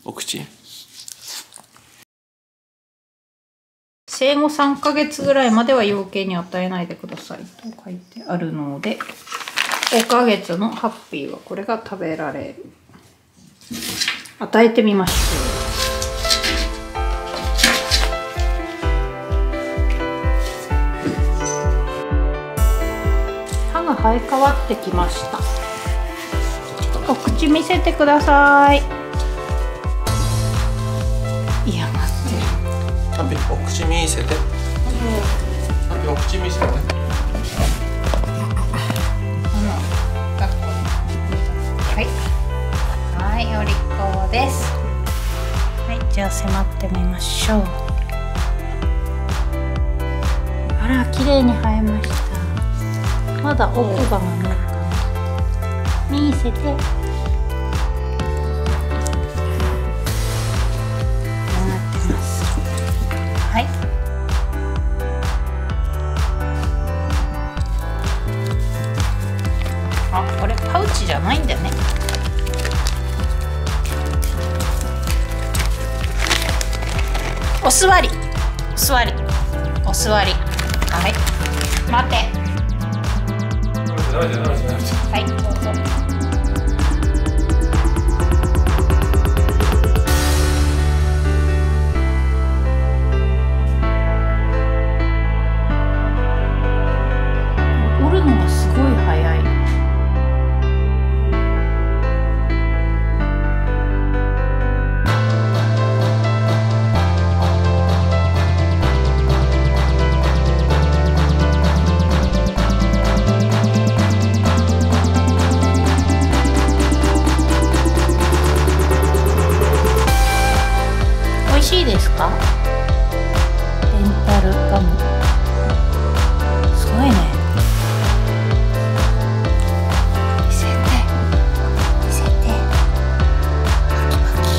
お口。 生後3ヶ月ぐらいまでは養鶏に与えないでくださいと書いてあるので、5ヶ月のハッピーはこれが食べられる。与えてみましょう。歯が生え変わってきました。お口見せてください。嫌がってる。 タピお口見せて。タピお口見せて。 はい。はい、お利口です。はい、じゃあ迫ってみましょう。あら、綺麗に生えました。まだ奥歯が見えるかな。見せて。はい。あ、これパウチじゃないんだよね。お座り、お座り、お座り。はい。待って。はい、どうぞ。折るのがすごい早い。美味しいですか？デンタルガム。すごいね。見せて。見せて。パキパキ。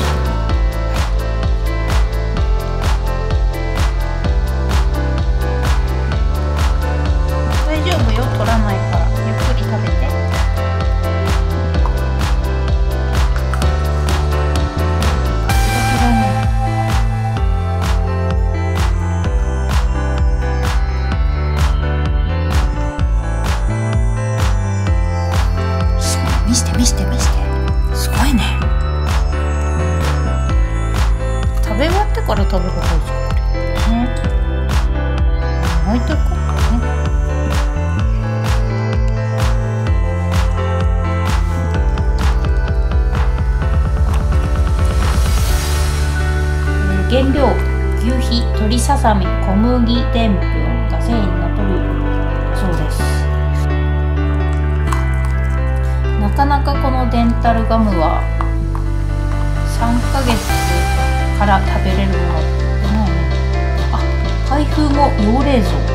大丈夫よ、取らないから。ゆっくり食べて。見して見して見して。すごいね。食べ終わってから食べる方がいいじゃん、これ。ね。置いとこうかね。原料、牛皮、鶏ささみ、小麦でんぷんが繊維になっとるそうです。なかなかこのデンタルガムは3ヶ月から食べれるものってないね。あ、開封後要冷蔵。